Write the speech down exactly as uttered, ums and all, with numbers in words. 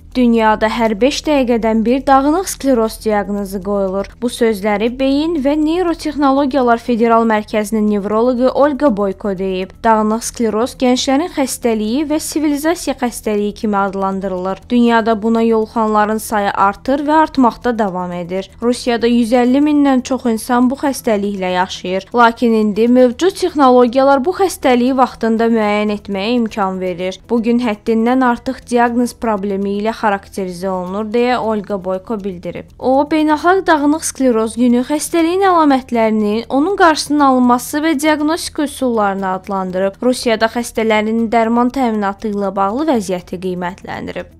Dünyada hər beş dəqiqədən bir dağınıq skleroz diaqnozu qoyulur. Bu sözləri Beyin və Neyrotexnologiyalar Federal Mərkəzinin nevroloqu Olga Boyko deyib. Dağınıq skleroz gənclərin xəstəliyi və sivilizasiya xəstəliyi kimi adlandırılır. Dünyada buna yoluxanların sayı artır və artmaqda davam edir. Rusiyada yüz əlli mindən çox insan bu xəstəliklə yaşayır. Lakin indi mövcud texnologiyalar bu xəstəliyi vaxtında müəyyən etməyə imkan verir. Bugün həddindən artıq diaqnoz problemi ilə xarakterizə olunur, deyə Olga Boyko bildirib. O, beynəlxalq dağınıq skleroz günü xəstəliyin əlamətlərini, onun qarşısının alınması və diaqnostika üsullarını adlandırıb. Rusiyada xəstələrin dərman təminatı ilə bağlı vəziyyəti qiymətləndirib.